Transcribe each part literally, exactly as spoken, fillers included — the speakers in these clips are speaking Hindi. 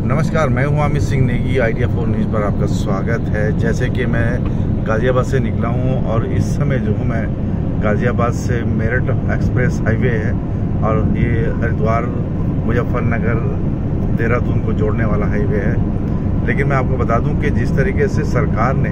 नमस्कार, मैं हूं Amit Singh Negi. Idea for news पर आपका स्वागत है। जैसे कि मैं गाज़ियाबाद से निकला हूं और इस समय जो हूं मैं गाज़ियाबाद से मेरठ एक्सप्रेस हाईवे है और ये हरिद्वार मुजफ्फरनगर देहरादून को जोड़ने वाला हाईवे है। लेकिन मैं आपको बता दूं कि जिस तरीके से सरकार ने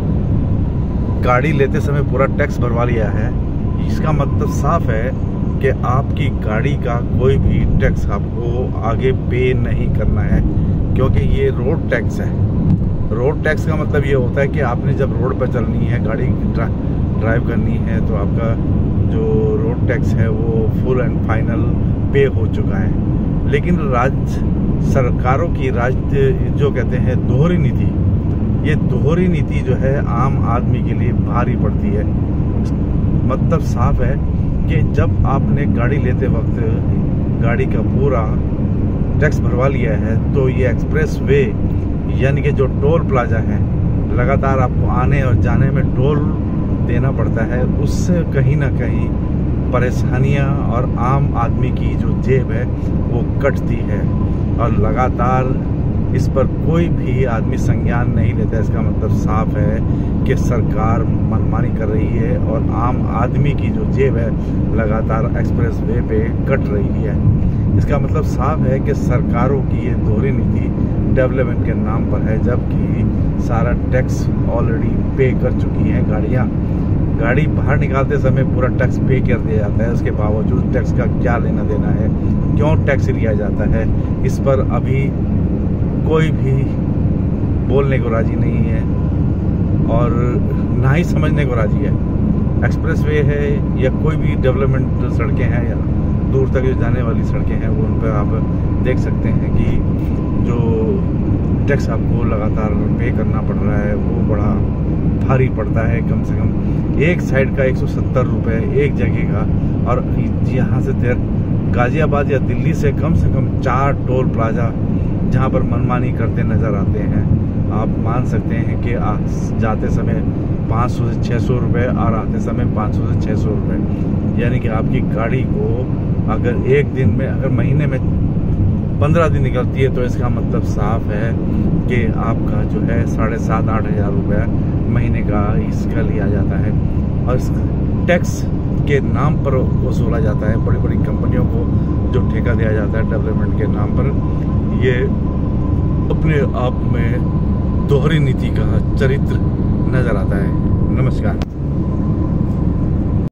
गाड़ी लेते समय पूरा टैक्स भरवा लिया है, इसका मतलब साफ है कि आपकी गाड़ी का कोई भी टैक्स आपको आगे पे नहीं करना है, क्योंकि ये रोड टैक्स है। रोड टैक्स का मतलब ये होता है कि आपने जब रोड पर चलनी है, गाड़ी ड्रा, ड्राइव करनी है, तो आपका जो रोड टैक्स है वो फुल एंड फाइनल पे हो चुका है। लेकिन राज्य सरकारों की राज्य जो कहते हैं दोहरी नीति, ये दोहरी नीति जो है आम आदमी के लिए भारी पड़ती है। मतलब साफ है कि जब आपने गाड़ी लेते वक्त गाड़ी का पूरा टैक्स भरवा लिया है, तो ये एक्सप्रेस वे यानी कि जो टोल प्लाजा है, लगातार आपको आने और जाने में टोल देना पड़ता है। उससे कहीं ना कहीं परेशानियां और आम आदमी की जो जेब है वो कटती है और लगातार इस पर कोई भी आदमी संज्ञान नहीं लेता। इसका मतलब साफ है कि सरकार मनमानी कर रही है और आम आदमी की जो जेब है लगातार एक्सप्रेस वे पे कट रही है। इसका मतलब साफ है कि सरकारों की ये दोहरी नीति डेवलपमेंट के नाम पर है, जबकि सारा टैक्स ऑलरेडी पे कर चुकी हैं गाड़ियाँ। गाड़ी बाहर निकालते समय पूरा टैक्स पे कर दिया जाता है, उसके बावजूद टैक्स का क्या लेना देना है, क्यों टैक्स लिया जाता है, इस पर अभी कोई भी बोलने को राजी नहीं है और ना ही समझने को राजी है। एक्सप्रेसवे है या कोई भी डेवलपमेंट सड़कें हैं या दूर तक जो जाने वाली सड़कें हैं, वो उन पर आप देख सकते हैं कि जो टैक्स आपको लगातार पे करना पड़ रहा है वो बड़ा भारी पड़ता है। कम से कम एक साइड का एक सौ सत्तर रुपये एक जगह का, और यहाँ से देर गाज़ियाबाद या दिल्ली से कम से कम चार टोल प्लाजा जहाँ पर मनमानी करते नज़र आते हैं। आप मान सकते हैं कि जाते समय पाँच सौ से छः सौ रुपये और आते समय पाँच सौ से छः सौ रुपये, यानी कि आपकी गाड़ी को अगर एक दिन में, अगर महीने में पंद्रह दिन निकलती है, तो इसका मतलब साफ है कि आपका जो है साढ़े सात आठ हज़ार रुपये महीने का इसका लिया जाता है और इस टैक्स के नाम पर वसूला जाता है। बड़ी बड़ी कंपनियों को जो ठेका दिया जाता है डेवलपमेंट के नाम पर, ये अपने आप में दोहरी नीति का चरित्र नजर आता है। नमस्कार।